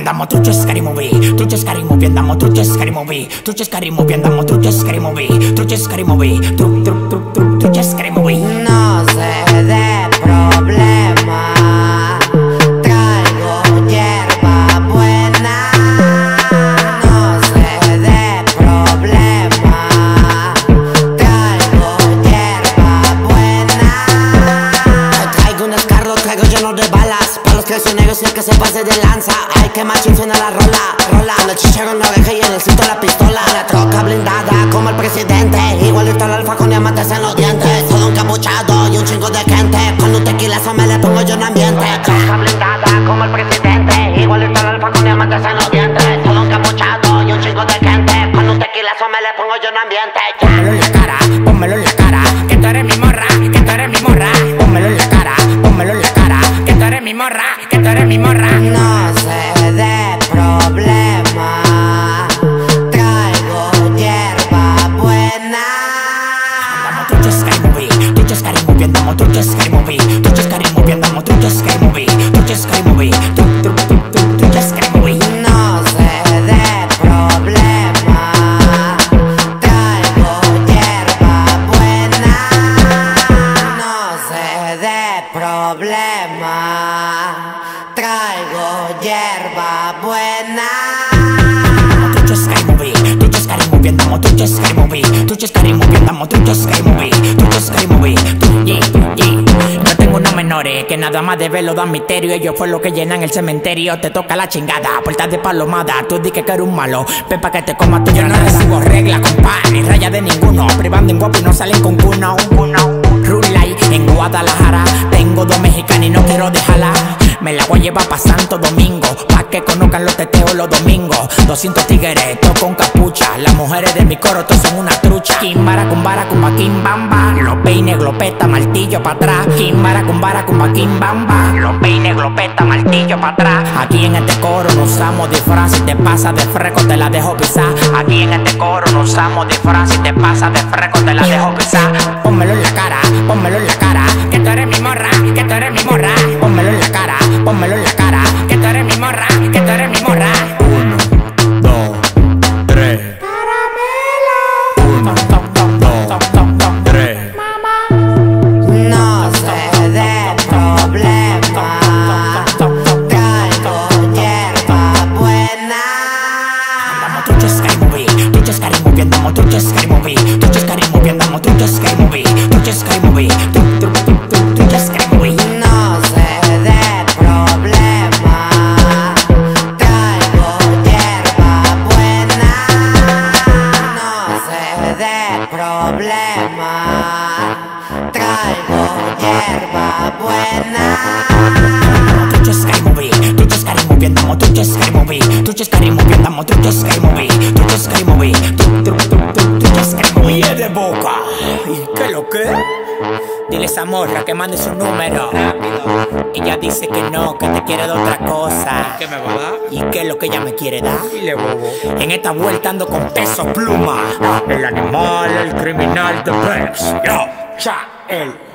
Andamo trucce scary movie, andamo trucce scary movie, trucce scary movie, andamo trucce scary movie, trucce scary movie, trucce scary movie. No sé de problema, traigo hierba buena. No sé de problema, traigo hierba buena. Traigo un escarro, traigo lleno de balas, para los que son negros y el que se pase de lanza. Ay, que machín suena la rola. En el chichero en la oreja y en el cinto la pistola. La troca blindada como el presidente, igualito al alfa con diamantes en los dientes. Todo encapuchado y un chingo de gente, con un tequilazo me le pongo yo en ambiente. La troca blindada como el presidente, igualito al alfa con diamantes en los dientes. Todo encapuchado y un chingo de gente, con un tequilazo me le pongo yo en ambiente. Pónmelo en la cara, pónmelo en la cara, que tú eres mi morra, que tú eres mi morra. Pónmelo en la cara, pónmelo en la cara, que tú eres mi morra, que tú eres mi morra. No sé de problema, traigo hierba buena. Andamo trucce scary movie, andamo trucce scary movie, trucce scary movie, andamo trucce scary movie, trucce scary movie, trucce scary movie. No sé de problema, traigo hierba buena. No sé de problema, traigo hierba buena. Trucce scary movie, andamo trucce scary movie, trucce scary movie, andamo trucce scary movie, trucce scary movie, Yo tengo unos menores que nada más de verlo dan misterio. Ellos fue lo que llenan el cementerio. Te toca la chingada, puertas de palomada. Tú di que eres un malo, ven pa' que te comas tú. Yo no recibo regla, compa, ni raya de ninguno. Privando en guapo y no salen con cuno. Rulay en Guadalajara, tengo dos mexicanas y no quiero dejarla. Me la voy a llevar pa' Santo Domingo, pa' que conozcan los teteos los domingos. 200 tigres, todo con capucha. Las mujeres de mi coro, todos son una trucha. Kimbara, cumbara, cumba, kimbamba. Los peines, glopeta, martillo pa' atrás. Kimbara, cumbara, cumba, kimbamba. Los peines, glopeta, martillo pa' atrás. Aquí en este coro no usamos disfraz. Si te pasas de freco te la dejo pisar. Aquí en este coro no usamos disfraz. Si te pasas de freco te la dejo pisar. Pónmelo en la cara, pónmelo en la cara, que tú eres mi morra, que tú eres mi morra. Pónmelo en la cara, pónmelo en la cara, que tú eres mi morra, que tú eres mi morra. 1, 2, 3. Caramelo. 1, 2, 3. No sé de problema, traigo hierba buena. Andamo trucce scary movie, andamo trucce scary movie, trucce scary movie, andamo trucce scary movie, trucce scary movie, trucce scary movie. No sé de problema, traigo hierba buena. No sé de problema, traigo hierba buena. Trucce scary movie, andamo trucce scary movie, trucce scary movie, andamo trucce scary movie, trucce scary movie, trucce scary movie. Oye de boca. ¿Y qué lo que? Dile a esa morra que mande su número. Ella dice que no, que te quiere de otra cosa. ¿Qué me va a dar? ¿Y qué es lo que ella me quiere dar? Dile bobo. En esta vuelta ando con Peso Pluma, el animal, el criminal de Peps. Yo, cha, el